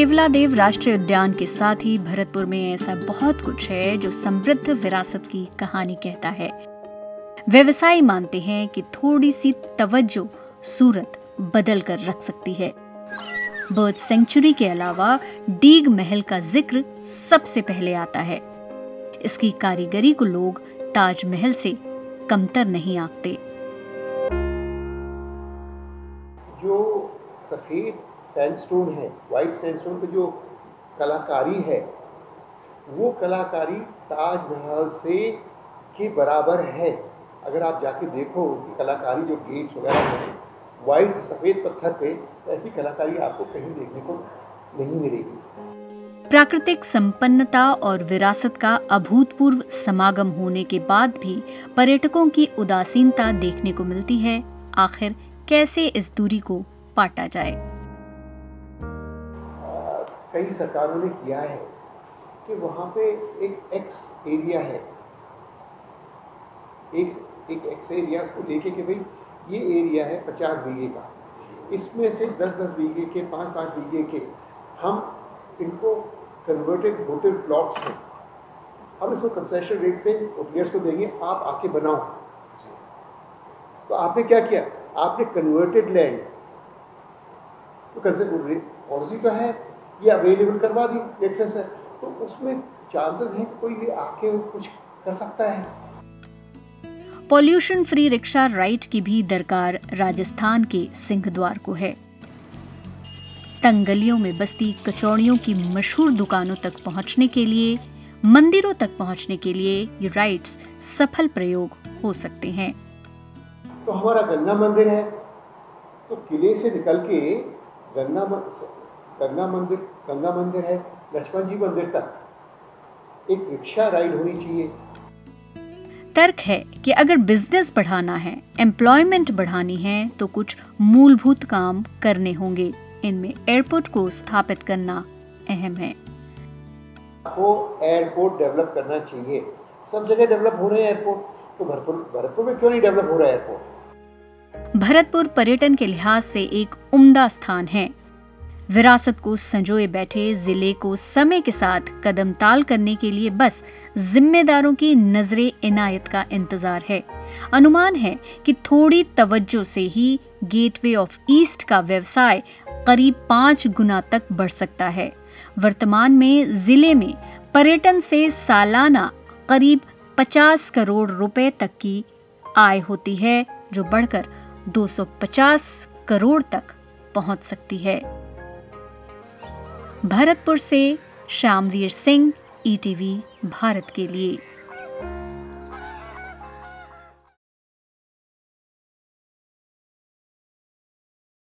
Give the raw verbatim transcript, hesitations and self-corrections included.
केवलादेव राष्ट्रीय उद्यान के साथ ही भरतपुर में ऐसा बहुत कुछ है जो समृद्ध विरासत की कहानी कहता है। व्यवसायी मानते हैं कि थोड़ी सी तवज्जो सूरत बदल कर रख सकती है। बर्ड सेंचुरी के अलावा डीग महल का जिक्र सबसे पहले आता है। इसकी कारीगरी को लोग ताजमहल से कमतर नहीं आंकते। जो सफेद सैंडस्टोन है, व्हाइट सैंडस्टोन पे जो कलाकारी है, वो कलाकारी ताजमहल से के बराबर है। अगर आप जाके देखो कि कलाकारी जो गेट्स वगैरह हैं व्हाइट सफेद पत्थर पे, तो ऐसी कलाकारी आपको कहीं देखने को नहीं मिलेगी। प्राकृतिक संपन्नता और विरासत का अभूतपूर्व समागम होने के बाद भी पर्यटकों की उदासीनता देखने को मिलती है। आखिर कैसे इस दूरी को पाटा जाए? कई सरकारों ने किया है कि वहाँ पे एक एक्स एरिया है, एक एक एक्स एरिया को लेके कि भाई ये एरिया है पचास बीघे का, इसमें से दस दस बीघे के, पाँच पाँच बीघे के हम इनको कन्वर्टेड होटल प्लॉट्स हैं, हम इसको कंसेशन रेट पे प्लेयर्स को देंगे, आप आके बनाओ। तो आपने क्या किया? आपने कन्वर्टेड लैंड तो कंसेशन पॉलिसी तो है, ये अवेलेबल करवा दी, एक्सेस है, तो उसमें चांसेस हैं कोई भी आके कुछ कर सकता है। पॉल्यूशन फ्री रिक्शा राइड की भी दरकार राजस्थान के सिंहद्वार को है। तंग गलियों में बसती कचौड़ियों की मशहूर दुकानों तक पहुंचने के लिए, मंदिरों तक पहुंचने के लिए ये राइड्स सफल प्रयोग हो सकते हैं। तो हमारा गंगा मंदिर है, तो किले से निकल के गंगा गंगा मंदिर गंगा मंदिर है, लक्ष्मण जी मंदिर तक एक रिक्शा राइड होनी चाहिए। तर्क है कि अगर बिजनेस बढ़ाना है, एम्प्लॉयमेंट बढ़ानी है, तो कुछ मूलभूत काम करने होंगे। इनमें एयरपोर्ट को स्थापित करना अहम है। आपको एयरपोर्ट डेवलप करना चाहिए। सब जगह डेवलप हो रहे हैं एयरपोर्ट, तो भरतपुर भरतपुर में क्यों नहीं डेवलप हो रहा है एयरपोर्ट? भरतपुर पर्यटन के लिहाज से एक उम्दा स्थान है। विरासत को संजोए बैठे जिले को समय के साथ कदम ताल करने के लिए बस जिम्मेदारों की नजरे इनायत का इंतजार है। अनुमान है कि थोड़ी तवज्जो से ही गेटवे ऑफ ईस्ट का व्यवसाय करीब पाँच गुना तक बढ़ सकता है। वर्तमान में जिले में पर्यटन से सालाना करीब पचास करोड़ रुपए तक की आय होती है, जो बढ़कर दो सौ पचास करोड़ तक पहुंच सकती है। भरतपुर से Shyamveer Singh, E T V Bharat के लिए।